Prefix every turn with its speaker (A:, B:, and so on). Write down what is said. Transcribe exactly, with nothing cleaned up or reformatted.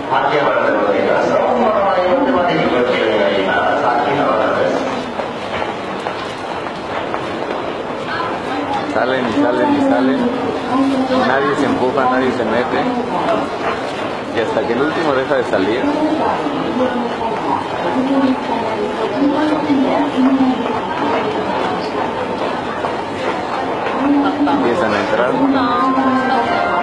A: 秋葉原でございます。本物はよってまでにご注意があります。秋葉原です。
B: Salen y salen y salen, nadie se empuja, nadie se mete, y hasta que el último deja de salir, empiezan a entrar.